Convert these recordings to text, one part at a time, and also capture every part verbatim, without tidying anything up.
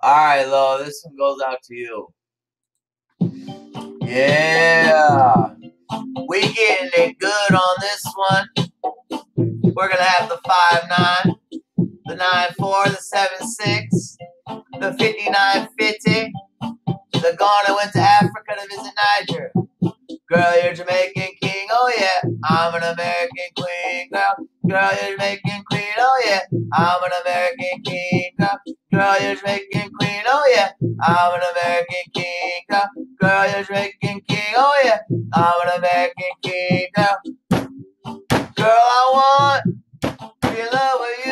Alright, Lo, this one goes out to you. Yeah. We getting it good on this one. We're gonna have the five nine, the nine four, the seven six, the fifty-nine fifty. The Ghana went to Africa to visit Niger. Girl, you're Jamaican king, oh yeah. I'm an American queen, girl. Girl, you're Jamaican queen, oh yeah. I'm an American king, girl. Girl, you're Jamaican queen, oh yeah. I'm an American king, girl. Girl, you're Jamaican king, oh yeah. I'm an American king, girl. Girl, I want to be in love with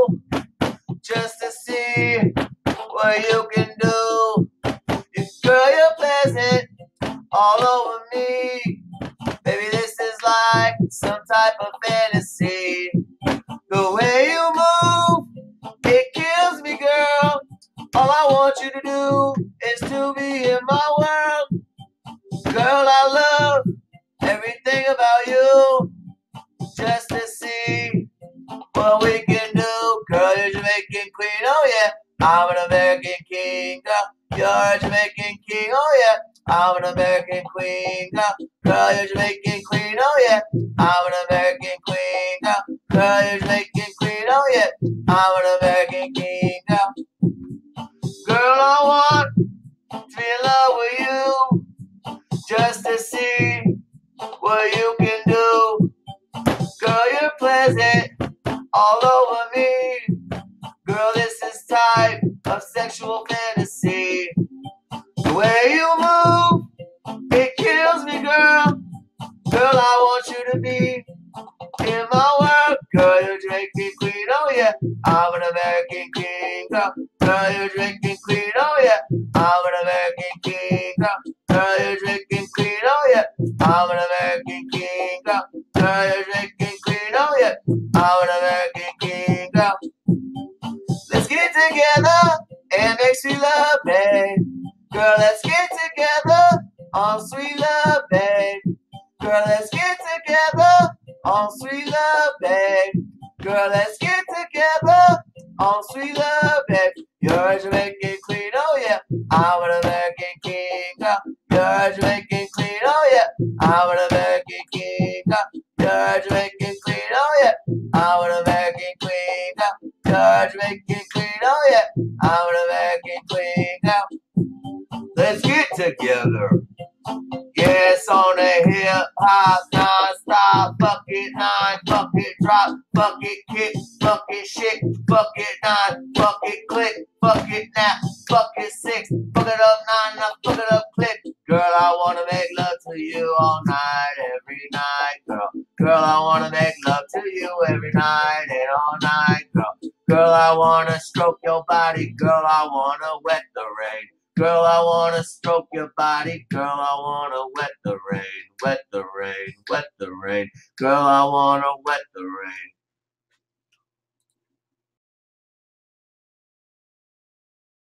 you, just to see what you can do. Girl, you're pleasant all over me. Baby, this is like some type of fantasy. The way you move, it kills me, girl. All I want you to do is to be in my world. Girl, I love everything about you, just to see what we can do. Girl, you're Jamaican queen, oh yeah. I'm an American king, girl. You're a Jamaican king, oh yeah. I'm an American queen, girl. Girl, you're Jamaican queen, oh yeah. I'm an American queen, girl. Girl, you're Jamaican queen, oh yeah. I'm an American king, girl. Girl, I want to be in love with you, just to see what you can do. Girl, you're pleasant all over me. Girl, this is type of sexual fantasy. The way you move, it kills me, girl. Girl, I want you to be in my world. Girl, you're Jamaican queen, oh yeah. I'm an American king, girl. Girl, you're Jamaican queen, oh yeah. I'm an American king, girl. Girl, you're Jamaican queen, oh yeah. I'm an American king, girl. Girl, you're Jamaican queen, oh yeah. I'm an American king, girl. Let's get together and make sweet love, babe. Girl, let's get together on sweet love, babe. Girl, let's get together on sweet love, babe. Girl, let's get together on sweet love, babe. You're a Jamaican queen, oh yeah. I'm an American king, girl. You're a Jamaican queen, oh yeah. I'm an American king, girl. You're a Jamaican queen, oh yeah. I'm an American queen, girl. You're a Jamaican queen, oh yeah. I'm an American queen, girl. Let's get together. Yes, on the hip hop, non-stop, fuck it, nine, fuck it, drop, fuck it, kick, fuck it, shit, fuck it, nine, fuck it, click, fuck it, nap, fuck it, six, fuck it up, nine, now fuck it up, click. Girl, I wanna make love to you all night, every night, girl. Girl, I wanna make love to you every night and all night, girl. Girl, I wanna stroke your body, girl, I wanna wet the rain. Girl, I wanna stroke your body. Girl, I wanna wet the rain, wet the rain, wet the rain. Girl, I wanna wet the rain.